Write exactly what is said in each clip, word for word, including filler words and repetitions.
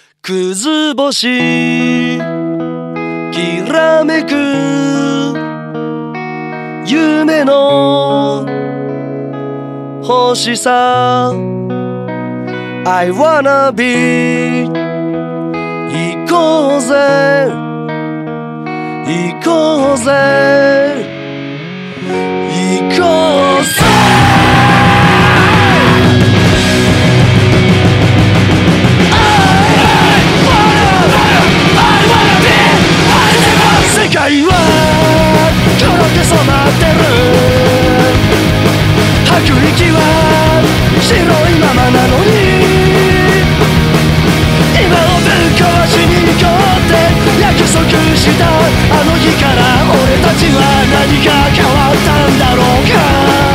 くず星きらめく夢の星さ I wanna be 行こうぜ行こうぜ行こうぜ世界は黒く染まってる吐く息は白いままなのに今をぶっ壊しに行こうって約束したあの日から俺たちは何が変わったんだろうか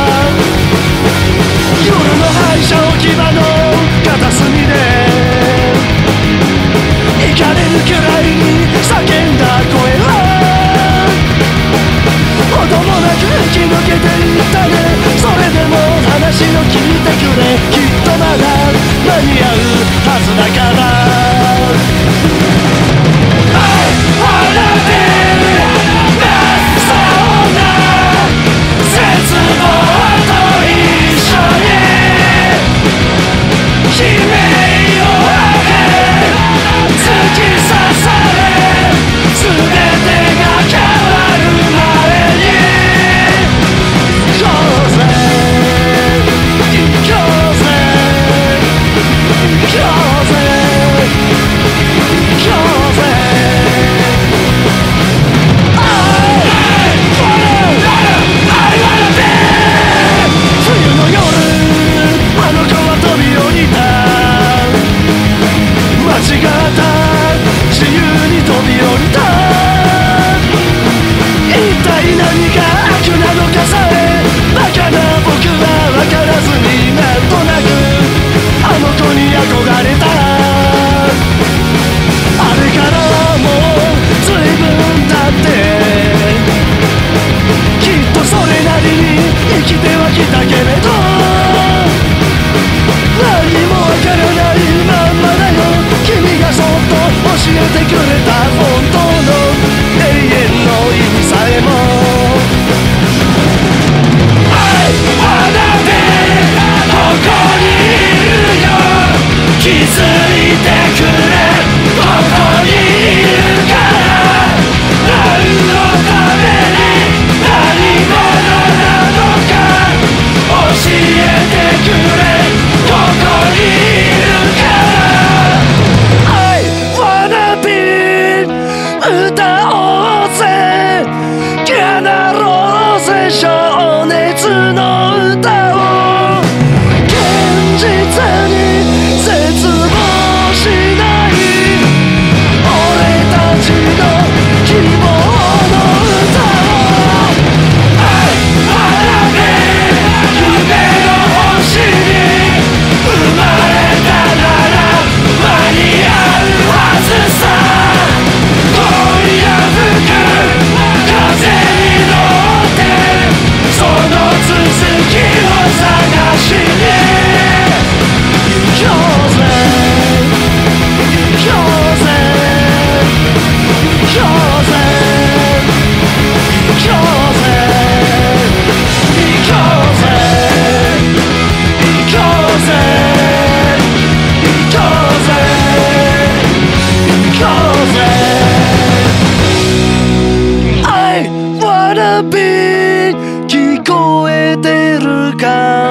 夜の廃車置き場の片隅でイカれるくらいに叫んだ声はほどもなく吹き抜けていったねそれでも話を聞いてくれきっとまだ間に合うはずだから I wanna be そうな絶望と一緒に悲鳴を上げ突き刺され全てが変わる前に行こうぜ行こうぜ行こうぜ行こうぜ I wanna be 冬の夜あの子は飛び降りた間違った自由に飛び降りた一体何が悪なのかさえバカな僕は分からずになんとなくあの子に憧れたあれからもう随分経ってきっとそれなりに生きてはきたけれど何もわからないまんまだよ君がそっと教えてくれた本当の永遠の意味さえも I wanna be ここにいるよ気づいてくれここにいるから何のために何者なのか教えてくれここにいるからI wanna be 歌おうぜ奏ろうぜ情熱の歌を現実に絶望しない俺たちの希望の歌を I wanna be 夢の星に生まれたなら間に合うはずさ今夜吹く風に乗ってその続きを探しに行こうぜ行こうぜ行こうぜ行こうぜ行こうぜ行こうぜ行こうぜ行こうぜ I wanna be 聞こえてるか